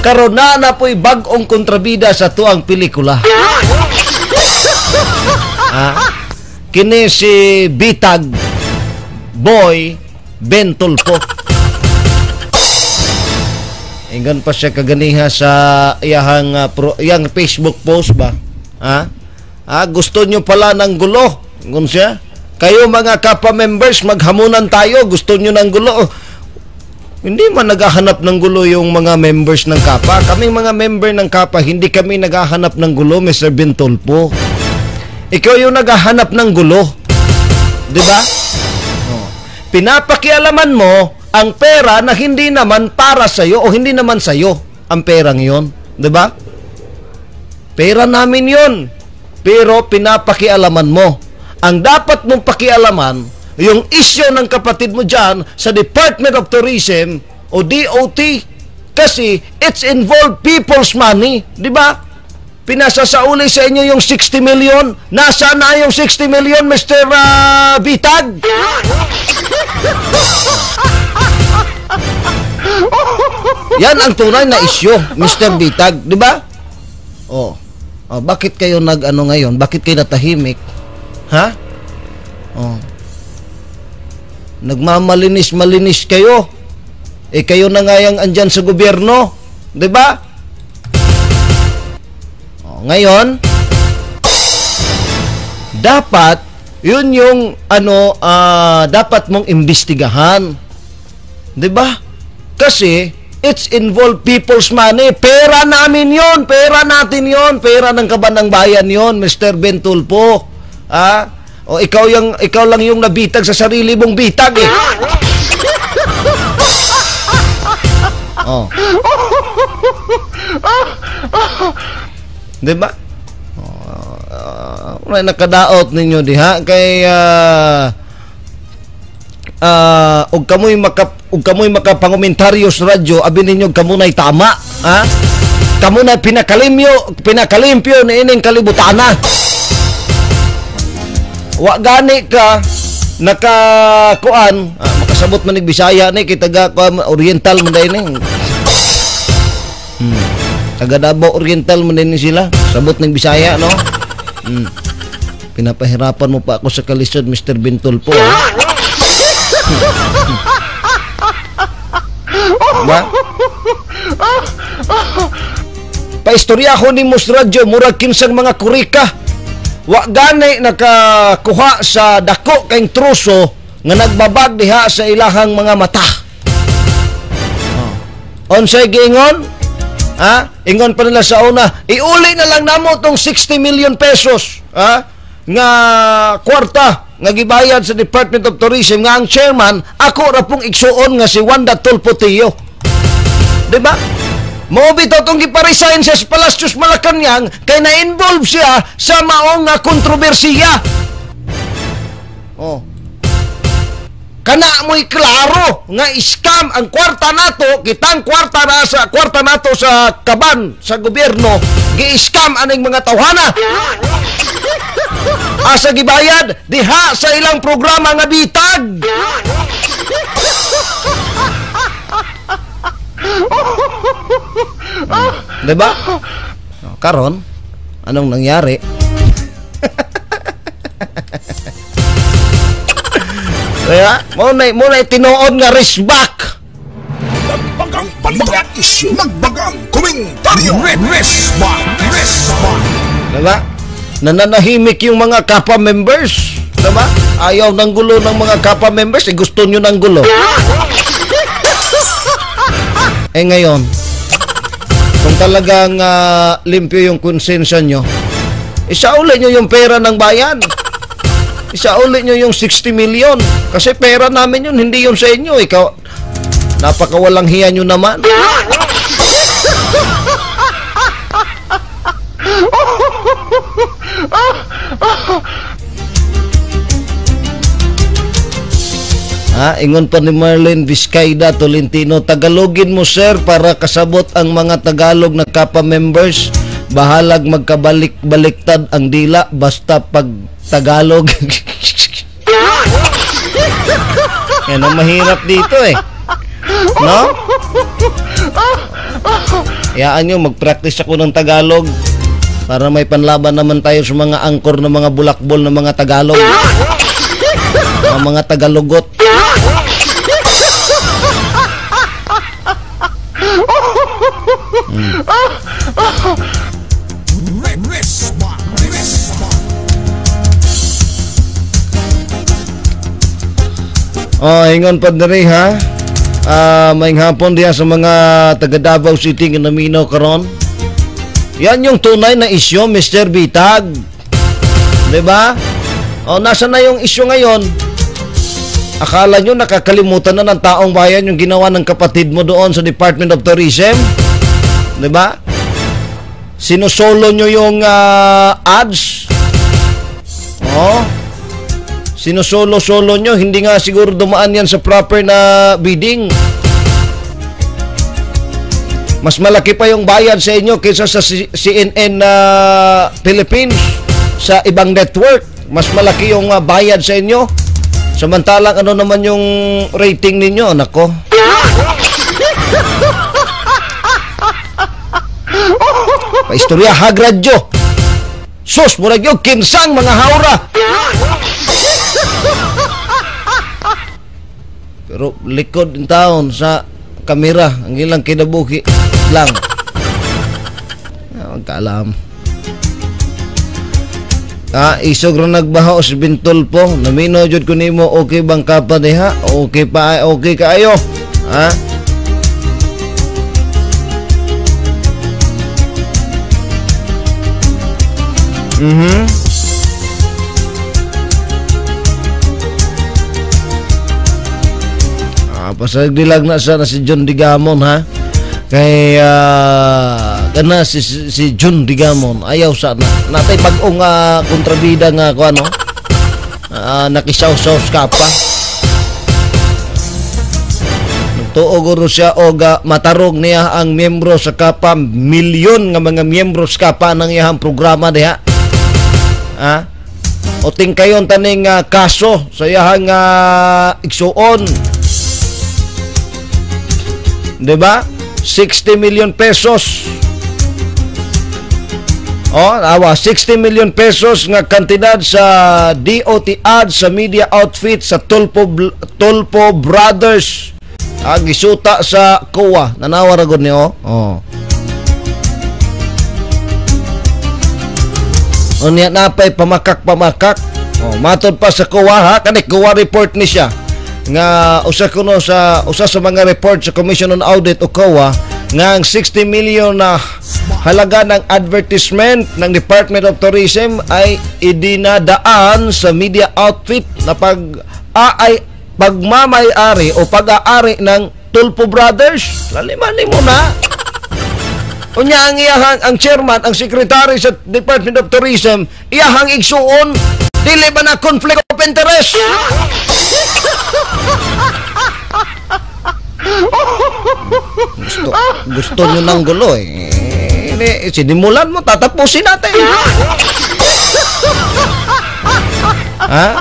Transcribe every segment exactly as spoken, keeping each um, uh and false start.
karon na na po'y bag-ong kontrabida sa tuang pelikula. Ah, kini si Bitag Boy Bentulpo. Ingon pa siya kaganiha sa iyahang uh, pro, iyang Facebook post ba? Ha? Ah, gusto nyo pala ng gulo. Ingon siya. Kayo mga Kappa members, maghamunan tayo. Gusto nyo ng gulo. Hindi man naghahanap ng gulo yung mga members ng Kappa. Kaming mga member ng Kappa, hindi kami naghahanap ng gulo, Mister Bentulpo. Ikaw yung naghahanap ng gulo. Diba? Oh. Pinapakialaman mo ang pera na hindi naman para sa'yo o hindi naman sa'yo ang perang yon, di ba? Pera namin yon, pero pinapakialaman mo. Ang dapat mong pakialaman, yung issue ng kapatid mo dyan sa Department of Tourism o D O T, kasi it's involved people's money, di ba? Pinasasauli sa inyo yung sixty million. Nasaan na yung sixty million, Mister Uh, Bitag? Yan ang tunay na issue, Mister Bitag, di ba? Oh. Oh, bakit kayo nag-ano ngayon? Bakit kayo natahimik? Ha? Oh. Nagmamalinis-malinis kayo. Eh kayo na nga yang andyan sa gobyerno, di ba? Oh, ngayon, dapat yun yung ano uh, dapat mong imbestigahan. 'Di ba? Kasi it's involved people's money. Pera namin 'yon, pera natin 'yon, pera ng kabanang bayan 'yon, Mister Bentulpo. Ah, o ikaw yung ikaw lang yung nabitag sa sarili mong bitag eh. Oh. 'Di ba? Uh, uh, nakadaot ninyo diha kay uh, uh, og kamoy maka og kamoy makapangomentaryo sa radyo, abi ninyo kamo nay tama, ha? Kamo na pinakalimpyo pinakalimpyo ni ining kalibutana. Wa gani ka nakakuan, ah, makasabot man nig Bisaya ni kay taga Oriental man dai ni. Hmm. Taga Davao Oriental man din sila. Sabot ng Bisaya, no? Hmm. Pinapahirapan mo pa ako sa kalisod, Mister Bentulpo. Ba? Paistorya ko ni Mus Radyo, murag kinsang mga kurika. Wa gani nakakuha sa dako kayong truso nga nagbabag diha sa ilahang mga mata. Oh. Onsay giingon? Ha? Ingon pa nila sa una, iuli na lang namo tong sixty million pesos, ha? Nga kwarta nga gibayad sa Department of Tourism nga ang chairman ako ra pong igsuon nga si Wanda Tulpo-Tio. Di ba? Mao bitaw tong giparesign siya sa Palacios Malacañang kay na-involve siya sa maong nga kontrobersiya. Oh. Kana mo'y klaro nga scam ang kwarta nato, kitang kwarta na sa kwarta nato sa kaban sa gobyerno, gi-scam aning mga tawhana. Asa gibayad diha sa ilang programa nga bitag. Diba? Karon, anong nangyari? Kaya, muna muna tinuod nga resback. Nagbagang balita isyu, nagbagang komentaryo. Resback, resback. Diba? Nananahimik yung mga Kappa members. Diba? Ayaw ng gulo ng mga Kappa members, eh gusto nyo ng gulo. Eh ngayon, kung talagang uh, limpyo yung konsensya nyo, isauli nyo yung pera ng bayan. Isauli nyo yung sixty million. Kasi pera namin yun, hindi yun sa inyo. Ikaw, napakawalang hiya nyo naman. Ha, ingon pa ni Marlene Vizcayda Tolentino, Tagalogin mo sir para kasabot ang mga Tagalog na Kappa members. Bahalag magkabalik-baliktad ang dila basta pag Tagalog. Yan ang mahirap dito eh. No? Hayaan nyo, mag-practice ako ng Tagalog para may panlaban naman tayo sa mga angkor ng mga bulakbol ng mga Tagalog. Mga mga Tagalogot. Hmm. Resma, Resma. Oh, ingon pa diri ha. Ah, uh, maing hapon diya sa mga taga Davao City nga naminaw karon. Yan yung tunay na isyu, Mister Bitag. 'Di ba? Oh, nasa na yung isyu ngayon? Akala nyo nakakalimutan na ng taong bayan yung ginawa ng kapatid mo doon sa Department of Tourism? 'Di ba? Sinusolo nyo yung uh, ads. Oh. Sinusolo-solo nyo. Hindi nga siguro dumaan yan sa proper na bidding. Mas malaki pa yung bayad sa inyo kaysa sa C N N uh, Philippines. Sa ibang network, mas malaki yung uh, bayad sa inyo. Samantalang ano naman yung rating ninyo, nako. Paistorya hagradyo. Sus, murag yung kinsang mga haura. Pero likod in taon sa kamera, ang ilang kinabuhi lang. Ang kaalam. Ah, isog ron nagbaho si Bintol po. Namino jud ko nimo, okay bang ka pa diha? Okay pa, okay kaayo. Ha? Mhm. Ah, pasag dilag na sa na si John Digamon ha. Kay uh, kana si, si John Digamon ayaw sa na natay bag-ong uh, kontrabida nga ko ano. Uh, nakisaw-saw ka pa. Tuo guro siya og uh, matarog niya ang miyembro sa kapa, milyon nga mga miyembro sa kapa ng iyang programa diha. Ha? O tingkayon taning uh, kaso sa iyang uh, igsuon. 'Di ba? sixty million pesos. Oh, awa sixty million pesos nga kantidad sa D O T ad sa media outfit sa Tulpo Tulpo Brothers. Ang gisuta sa C O A. Nanawa ra gud ni oh. Oh. Unya napay pamakak-pamakak. Oh, matod pa sa C O A ha, kani C O A report ni siya. Nga usa kuno sa usa sa mga report sa Commission on Audit o C O A nga ang sixty million na halaga ng advertisement ng Department of Tourism ay idinadaan sa media outfit na pag aay pagmamay-ari o pag-aari ng Tulpo Brothers. Laliman mo na. Unya ang iyahang ang chairman, ang secretary sa Department of Tourism, iyahang igsuon, dili ba na conflict of interest? Gusto, gusto nyo ng gulo eh. eh sinimulan mo, tatapusin natin. Ha?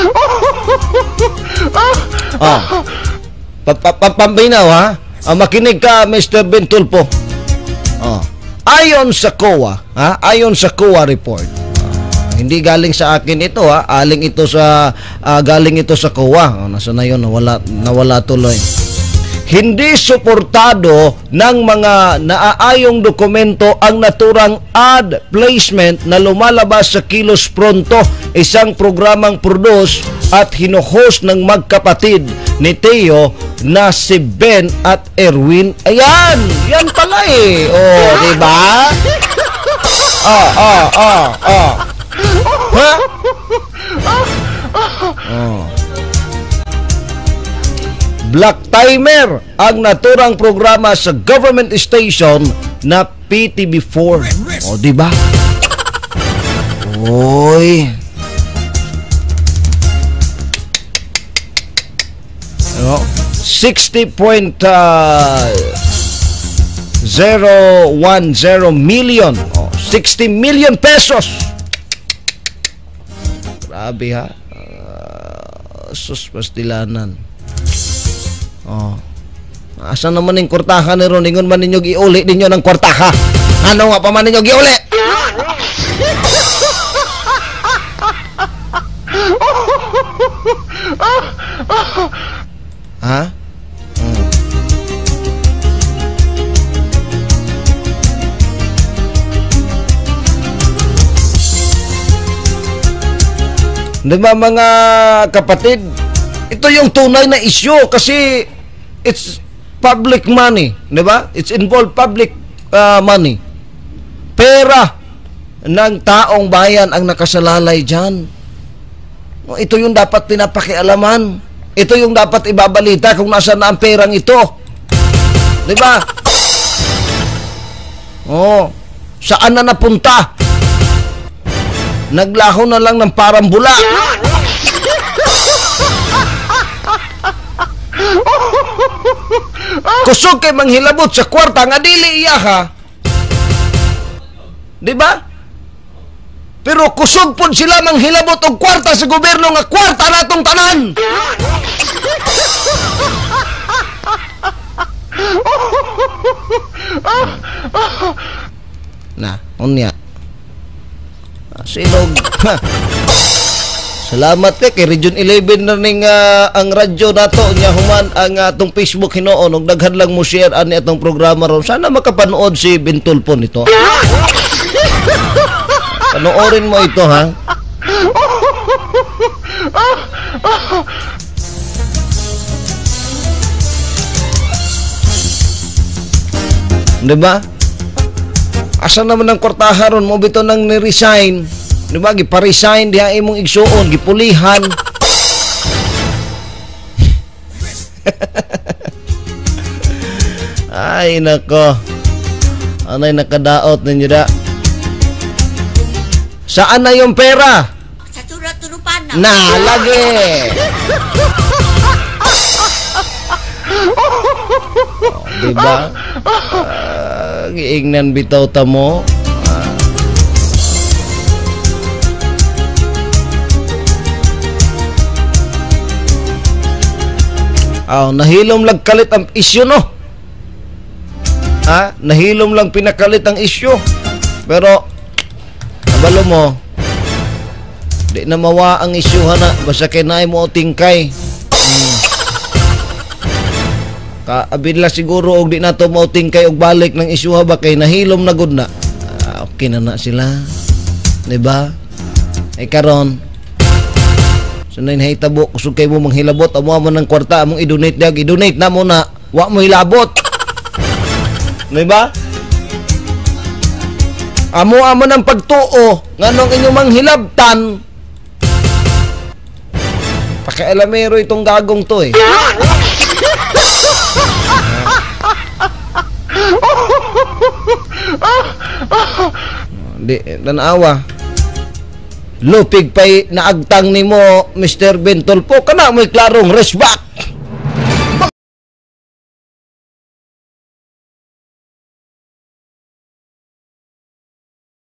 Ah. Pampinaw ha? Ah, makinig ka, Mister Bentulpo. Ah. Ayon sa C O A, ha? Ayon sa C O A report. Ah, hindi galing sa akin ito ha, aling ito sa uh, galing ito sa C O A. Oh, nasa na yun, nawala, nawala tuloy. Hindi suportado ng mga naaayong dokumento ang naturang ad placement na lumalabas sa Kilos Pronto, isang programang produce at hino-host ng magkapatid ni Teo na si Ben at Erwin. Ayan, yan pala eh. Oh, di ba? Ah, ah, ah, ah. Ha? Oh. Black Timer ang naturang programa sa government station na P T V four. O, di ba? Oy. Ano? sixty point zero one zero million. O, sixty million pesos. Grabe ha. Uh, sus pastilanan. Oh. Asa naman ning kwartaha ni ron, ingon man ninyo giuli ninyo ng kwartaha. Ano nga pa man ninyo giuli? Ha? Hmm. Diba mga kapatid, ito yung tunay na issue kasi it's public money, diba? It's involved public uh, money. Pera ng taong bayan ang nakasalalay dyan. Ito yung dapat pinapakialaman. Ito yung dapat ibabalita kung nasaan na ang perang ito. Diba? Oh, saan na napunta? Naglaho na lang ng parang bula. Kusog kay manghilabot sa kwarta nga dili iya ha. Di ba? Pero kusog pud sila manghilabot og kwarta sa gobyerno nga kwarta natong tanan. Na, unya. Silog. Salamat kay kay Region eleven na ning uh, ang radyo nato nya human ang atong uh, Facebook hinuon og daghan lang mo share ani atong programa ron. Sana makapanood si Bintulpo nito. Panoorin mo ito ha. Diba? Asa naman ang kwartaha ron mo bito nang ni-resign. Diba? Gipa-resign diha imong igsuon, gipulihan. Ay nako. Anay nakadaot ninyo da. Saan na yung pera? Sa turupan na. Na, lagi. Oh, diba? Uh, giingnan bitaw ta mo. Ah, oh, nahilom lang kalit ang isyu no. Ha? Nahilom lang pinakalit ang isyu. Pero kabalo mo, di na mawa ang isyu na basta kay naay mo o tingkay. Hmm. Kaabila siguro og di na to mo tingkay og balik ng isyu ba kay nahilom na gud na. Ah, okay na na sila. Diba? Ay karon sunay na hitabo kusog kay mo manghilabot amo mo ng kwarta among i-donate dag i-donate na mo na wa mo hilabot. Diba? Amo amo ng pagtuo nganong inyong manghilabtan. Pakialamero itong gagong to eh. Di tanawa. Lupig pay naagtang nimo Mister Bintulpo kana mo'y klarong resback.